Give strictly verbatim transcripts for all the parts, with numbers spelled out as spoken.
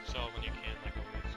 So when you can, like always.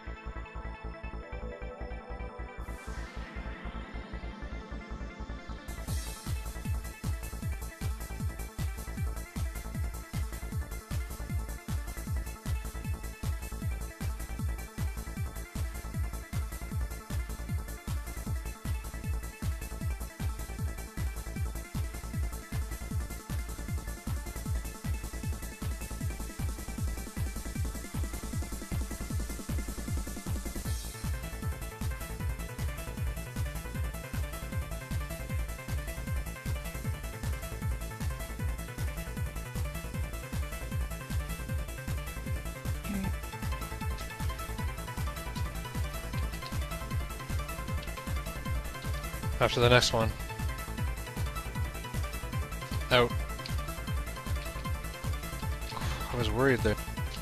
After the next one. Out. I was worried there.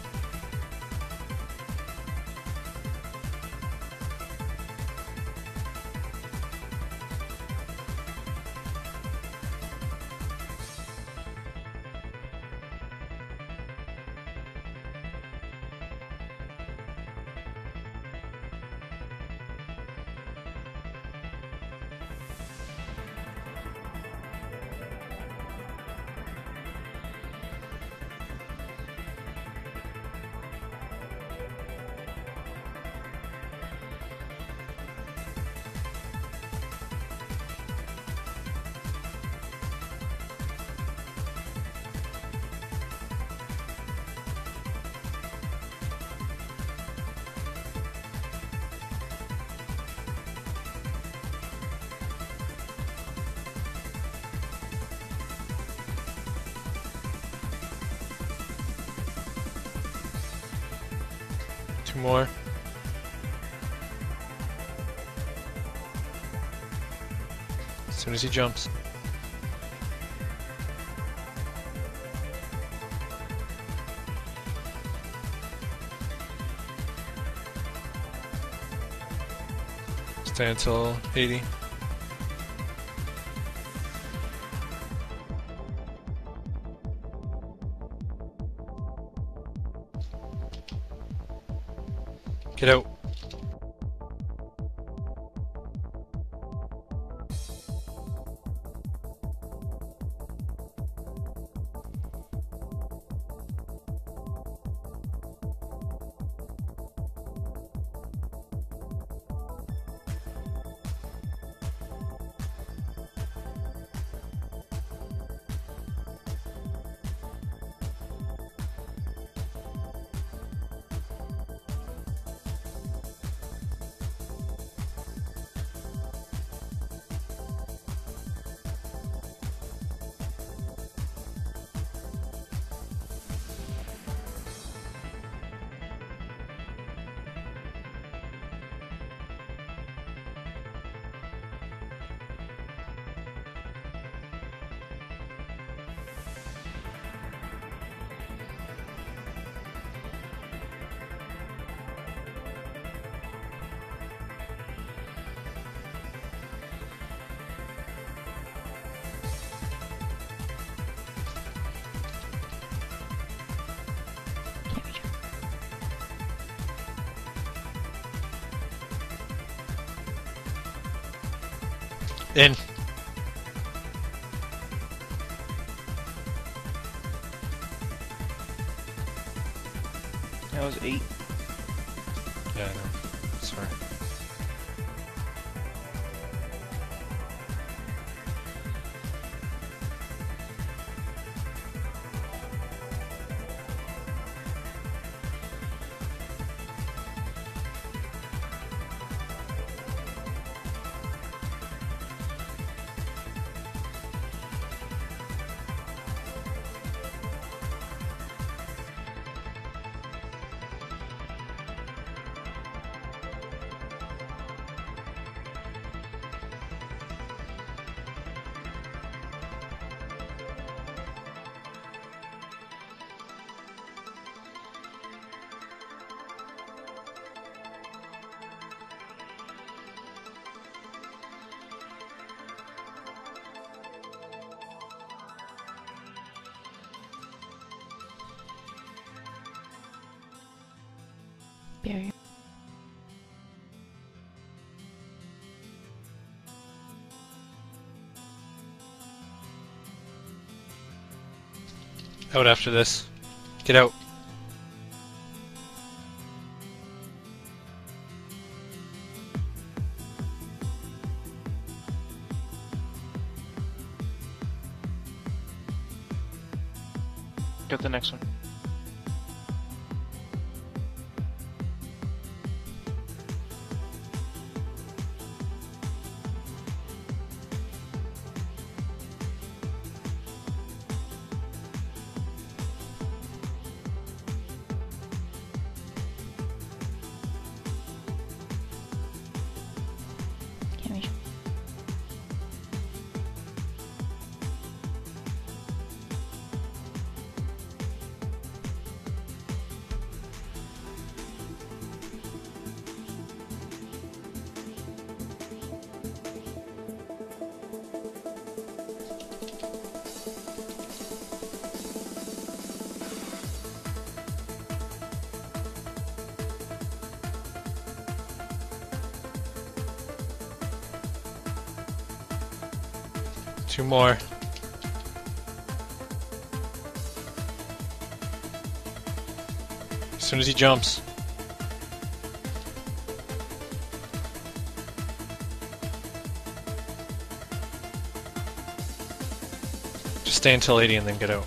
Two more. As soon as he jumps. Stay until eighty. Get out. In. That was eight. Yeah, I know. Sorry. Out after this. Get out. Get the next one. Can't be. Two more. As soon as he jumps. Just stay until eighty and then get out.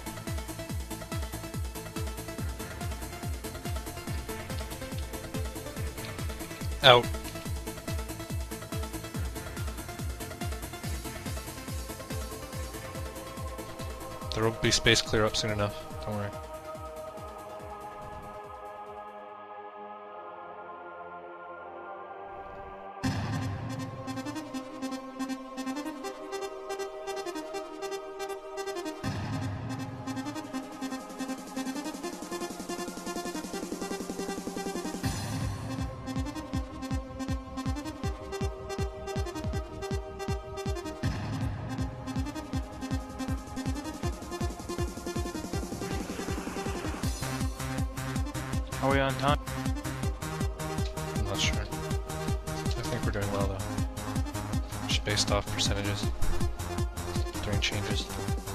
Out. There will be space clear up soon enough. Don't worry. Are we on time? I'm not sure. I think we're doing well though. Just based off percentages during changes.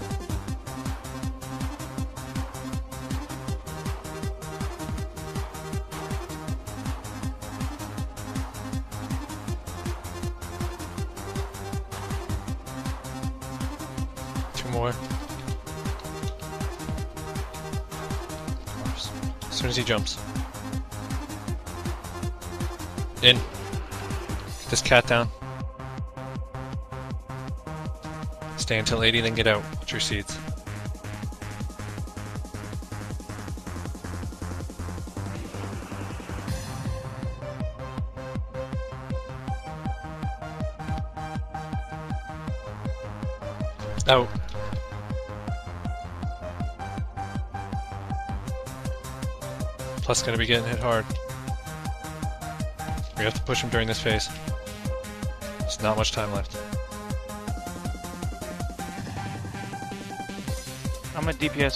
Two more. As soon as he jumps. In. Get this cat down. Stay until eighty, then get out. Watch your seats. Out. Plus gonna be getting hit hard. We have to push him during this phase. There's not much time left. I'm at D P S.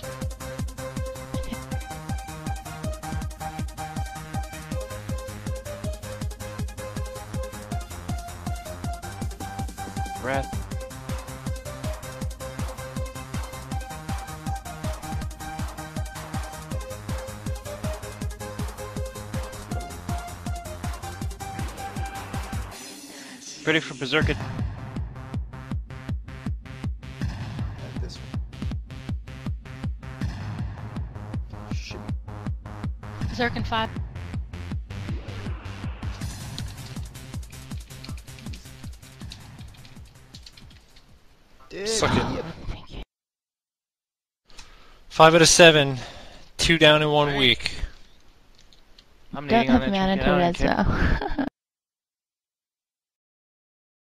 Breath. Ready for Berserker. This one. Shit. Zerkin five. Dude, Suck it. yep. Five out of seven. Two down in one week. I'm Don't needing on have that mana chicken. I don't to care. res though.